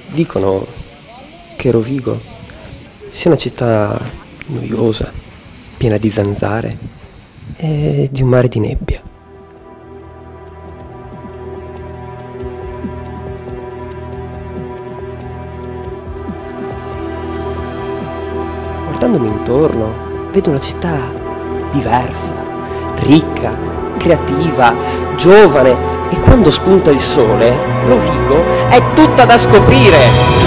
Dicono che Rovigo sia una città noiosa, piena di zanzare e di un mare di nebbia. Guardandomi intorno, vedo una città diversa, ricca, creativa, giovane, e quando spunta il sole, Rovigo è tutta da scoprire!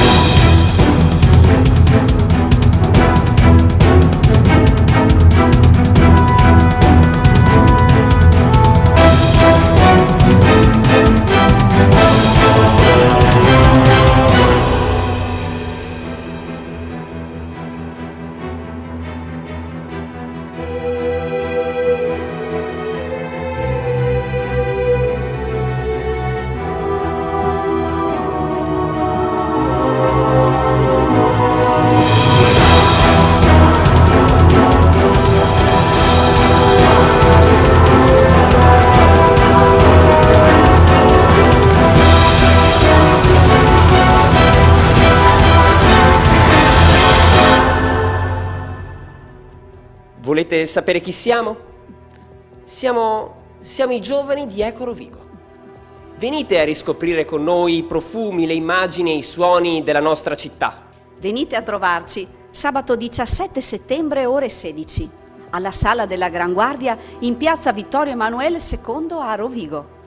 Volete sapere chi siamo? Siamo i giovani di Eco Rovigo. Venite a riscoprire con noi i profumi, le immagini e i suoni della nostra città. Venite a trovarci sabato 17 settembre ore 16 alla Sala della Gran Guardia in piazza Vittorio Emanuele II a Rovigo.